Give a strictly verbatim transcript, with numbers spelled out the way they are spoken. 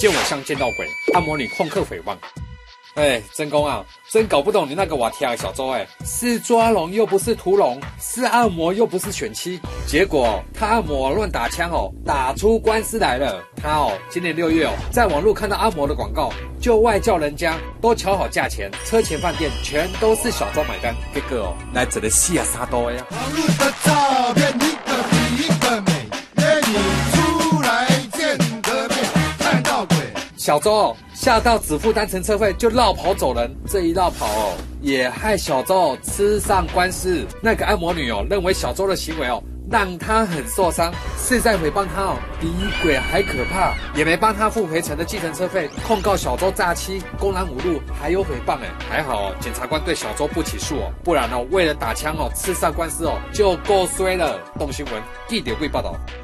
见我像见到鬼，按摩女旷课诽谤。哎，真公啊，真搞不懂你那个瓦提亚小周哎，是抓龙又不是屠龙，是按摩又不是选妻，结果他按摩乱打枪哦，打出官司来了。他哦，今年六月哦，在网络看到按摩的广告，就外叫人家都瞧好价钱，车钱饭店全都是小周买单，结果哦，来这里戏啊杀刀呀！ 网络的照片一个比一个美，约你出来见个面，看到鬼。 小周哦，吓到只付单程车费就绕跑走人，这一绕跑哦，也害小周哦吃上官司。那个按摩女哦，认为小周的行为哦让他很受伤，是在诽谤他哦，比鬼还可怕，也没帮他付赔偿的计程车费，控告小周诈欺、公然侮辱，还有诽谤哎，还好哦，检察官对小周不起诉哦，不然哦，为了打枪哦吃上官司哦，就够衰了。动新闻，记者会报道。